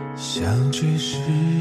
相聚时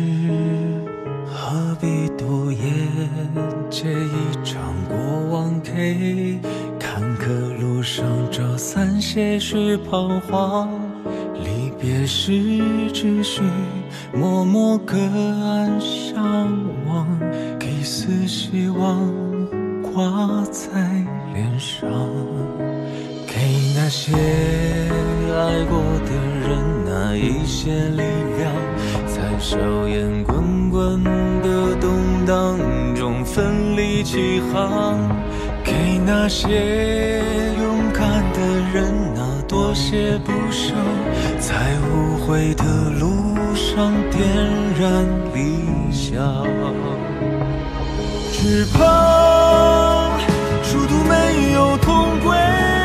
何必多言，借一场过往给坎坷路上找散些许彷徨。离别时只需默默隔岸相望，一丝希望挂在脸上。给那些爱过的人那一些力量，在硝烟滚滚的动荡中奋力起航。给那些勇敢的人那多些不舍，在无悔的路上点燃理想。只怕殊途没有同归，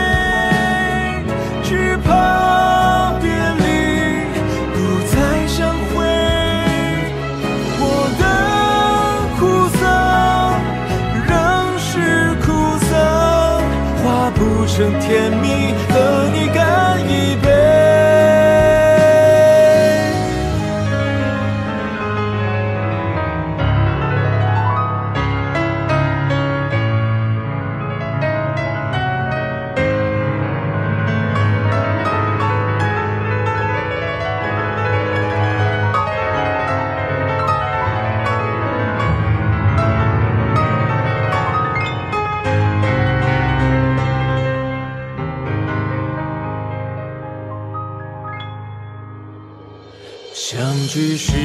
只怕别离不再相会。我的苦涩仍是苦涩，化不成甜蜜，和你干一杯。相聚时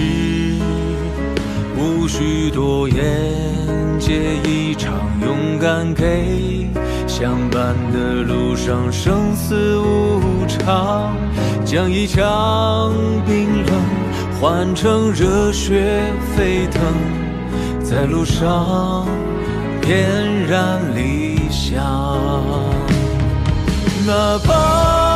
无需多言，借一场勇敢给相伴的路上生死无常，将一腔冰冷换成热血沸腾，在路上点燃理想。哪怕